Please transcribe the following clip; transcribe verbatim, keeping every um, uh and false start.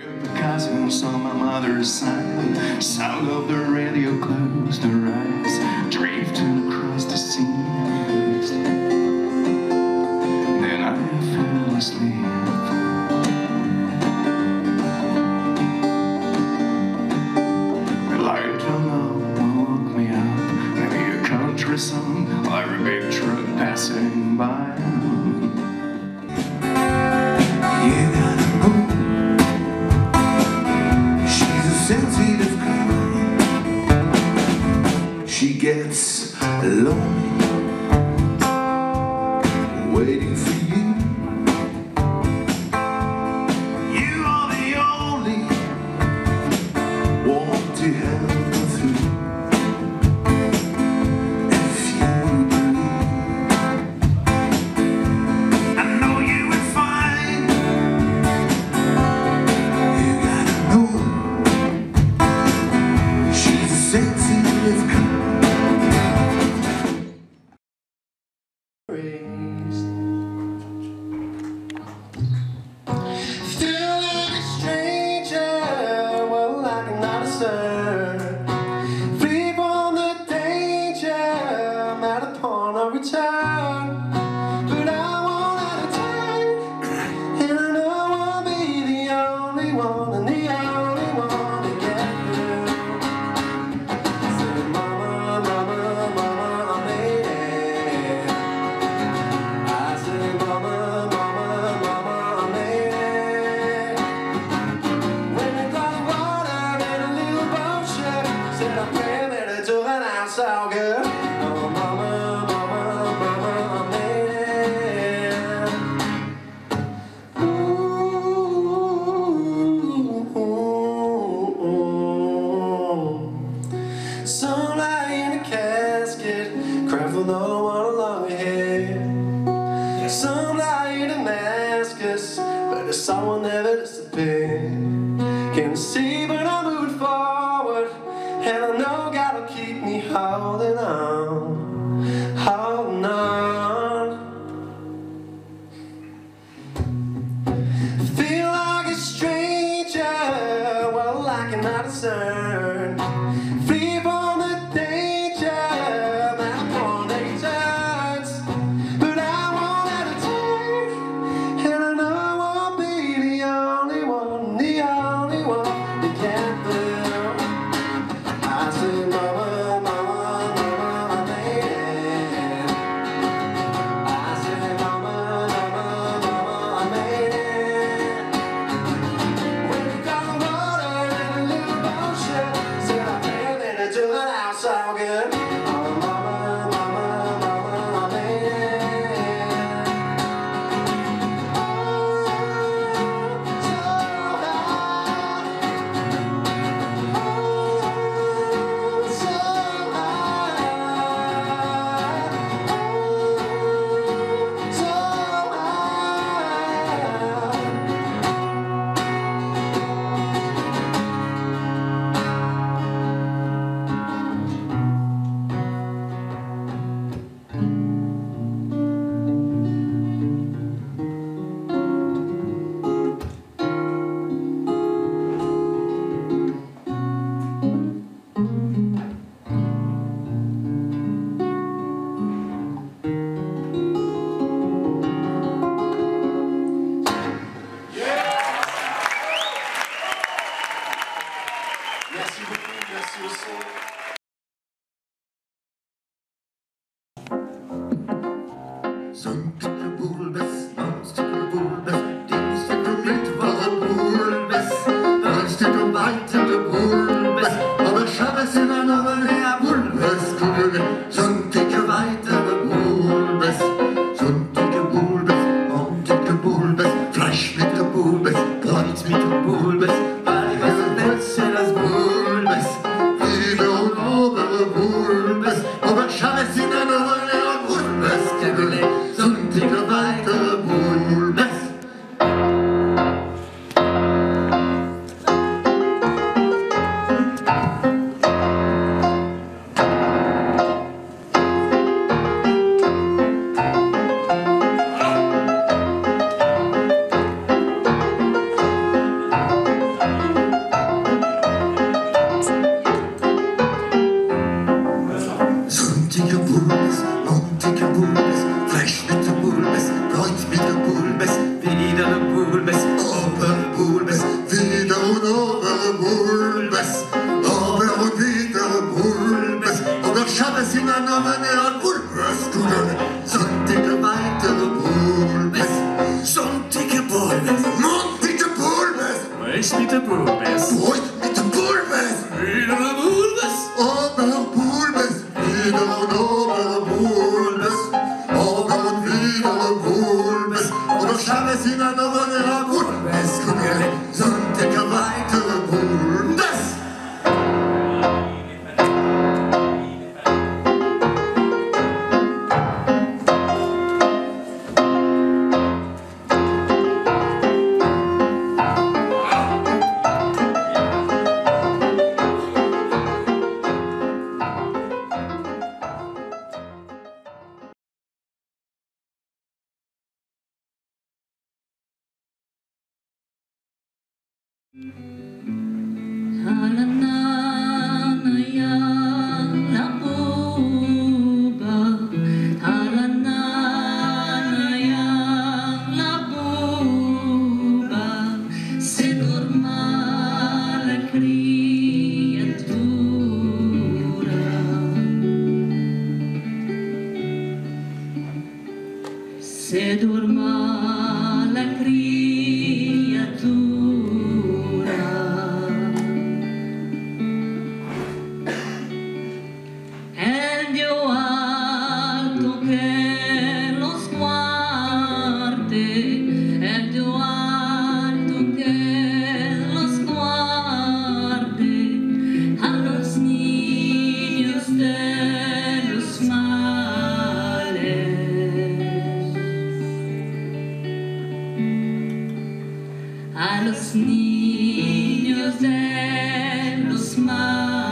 The cousins on my mother's side, sound of the radio closed their eyes, drifting across the seas. Then I fell asleep. Song, or a big truck passing by. You gotta move. She's a sensitive girl. She gets lonely waiting for you. You are the only one to help her through. Feel like a stranger, well, like not a sir. Free from the danger, I'm at a point of return. But I won't have time, and I know I'll be the only one, and the only one to get through. Say, mama, mama, mama, I made it. I said, mama, mama, mama, I made it. When I got the water in a little bullshit, said I pray that it took it out so good. Oh, mama, mama, mama, I made it. Ooh, some lie in a casket, cry for another one along ahead. Some lie in Damascus, but the someone never disappeared. Can't see, but I'm moving forward, and I know God will keep me holding on, holding on. Feel like a stranger, well, like an discern. Free from the danger, my point returns. But I won't have to turn, and I know I'll be the only one, the only one to get through. I said, mama, mama, mama, I made it. I said, mama, mama, mama, I made it. When we got the water and a little bullshit, said I feel that it took it out so good. Oh, mama, mama, mama, I made it. Oh, so high. Oh, so high. Oh, so merci beaucoup, merci aussi. Sonntag bulbes, Samstag bulbes, Dienstag und Mittwoch bulbes, Donnerstag und Freitag bulbes, aber Schabbat sind ein neuer bulbes, Sonntag weiter bulbes, Sonntag bulbes, Montag bulbes, Fleisch mit der bulbes, Brot mit der bulbes, alles besser als bulbes, Liebe und obere bulbes, aber Schabbat sind ein neuer bulbes, Sonntag weiter bulbes. Durch mit der Bulbes. Durch mit der Bulbes. Wieder der Bulbes. Aber Bulbes. Wieder und ober Bulbes. Aber und wieder Bulbes. Und auf Schabes in einer neuen Bulbes. Guck her, Sonntag weitere Bulbes. Se dorma la criatura, el Dio alto che lo sguarde, el Dio alto che lo sguarde, a los niños de los males. A los niños de los males.